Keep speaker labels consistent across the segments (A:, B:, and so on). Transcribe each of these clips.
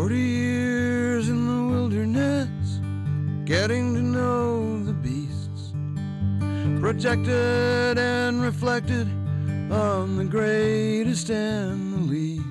A: 40 years in the wilderness, getting to know the beasts, projected and reflected on the greatest and the least.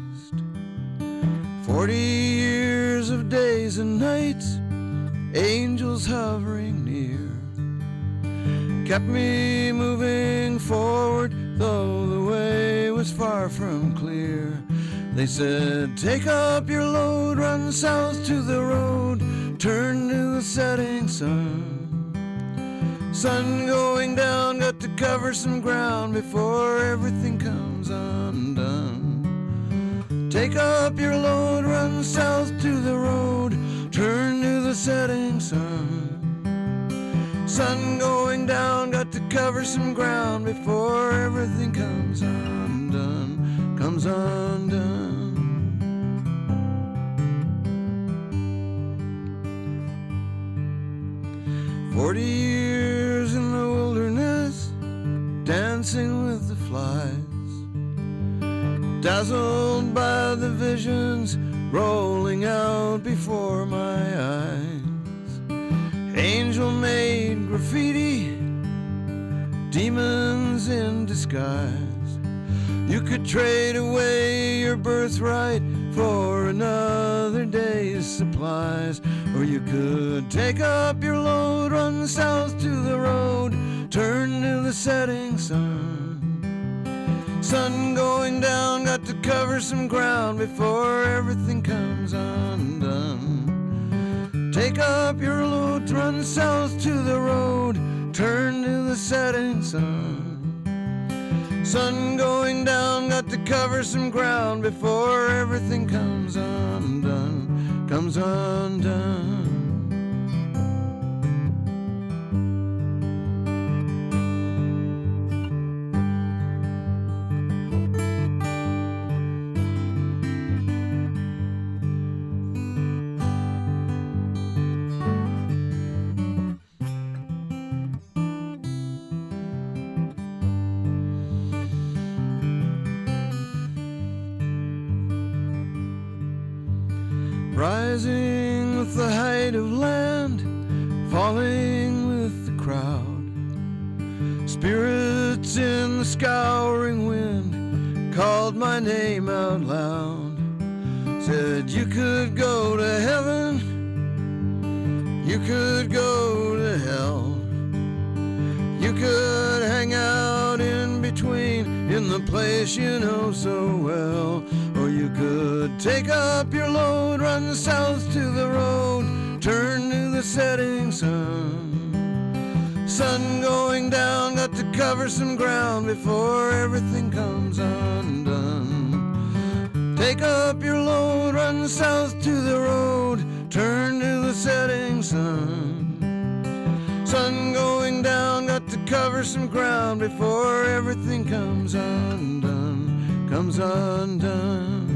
A: 40 years of days and nights, angels hovering near, kept me moving forward, though the way was far from clear. They said, take up your load, run south to the road, turn to the setting sun. Sun going down, got to cover some ground before everything comes undone. Take up your load, run south to the road, turn to the setting sun. Sun going down, got to cover some ground before everything comes undone, comes undone. 40 years in the wilderness, dancing with the flies, dazzled by the visions rolling out before my eyes. Angel-made graffiti, demons in disguise. You could trade away your birthright for another day's supplies, or you could take up your load, run south to the road, turn to the setting sun. Sun going down, got to cover some ground before everything comes undone. Take up your load, run south to the road, turn to the setting sun. Sun going down, got to cover some ground before everything comes undone, comes undone. Rising with the height of land, falling with the crowd. Spirits in the scouring wind called my name out loud. Said you could go to heaven, you could go to hell, you could hang out in between in the place you know so well. Or you could take up your load, run south to the road, turn to the setting sun. Sun going down, got to cover some ground before everything comes undone. Take up your load, run south to the road, turn to the setting sun. Sun going down, got to cover some ground before everything comes undone, comes undone.